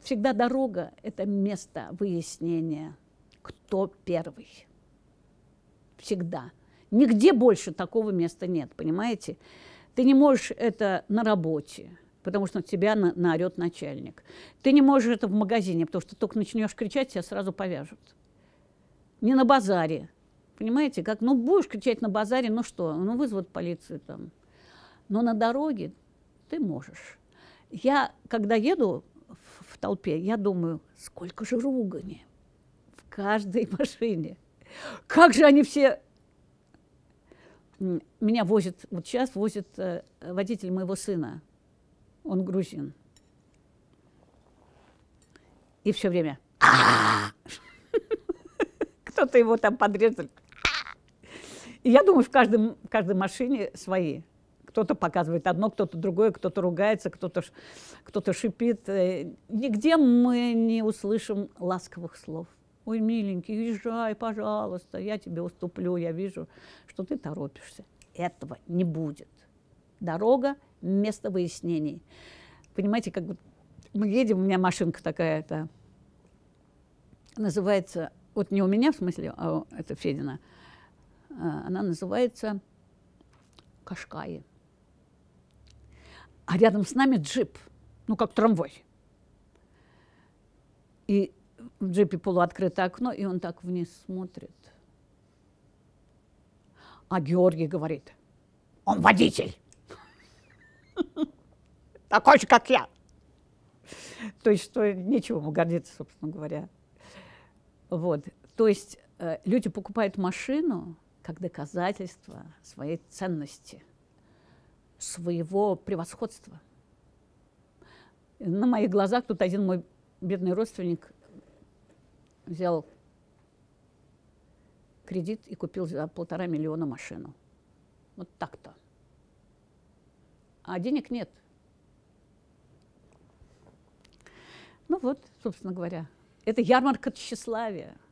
Всегда дорога – это место выяснения, кто первый. Всегда. Нигде больше такого места нет, понимаете? Ты не можешь это на работе, потому что на тебя наорет начальник. Ты не можешь это в магазине, потому что только начнешь кричать, тебя сразу повяжут. Не на базаре. Понимаете, как, ну, будешь кричать на базаре, ну что, ну, вызовут полицию там. Но на дороге ты можешь. Я, когда еду в толпе, я думаю, сколько же ругани в каждой машине. Как же они все... Меня возит, вот сейчас возит водитель моего сына. Он грузин. И все время... Кто-то его там подрезал. И я думаю, в каждой машине свои. Кто-то показывает одно, кто-то другое, кто-то ругается, кто-то шипит. Нигде мы не услышим ласковых слов. Ой, миленький, езжай, пожалуйста, я тебе уступлю, я вижу, что ты торопишься. Этого не будет. Дорога – место выяснений. Понимаете, как мы едем, у меня машинка такая-то, называется, вот не у меня в смысле, а это Федина, она называется Кашкай. А рядом с нами джип, ну, как трамвай. И в джипе полуоткрытое окно, и он так вниз смотрит. А Георгий говорит, он водитель. Такой же, как я. То есть, что нечего ему гордиться, собственно говоря. Вот. То есть люди покупают машину как доказательство своей ценности, своего превосходства. На моих глазах тут один мой бедный родственник взял кредит и купил за 1,5 миллиона машину. Вот так-то. А денег нет. Ну вот, собственно говоря, это ярмарка тщеславия.